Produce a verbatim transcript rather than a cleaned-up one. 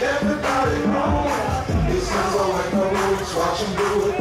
Everybody home. This is all like the roots. Watch them do it.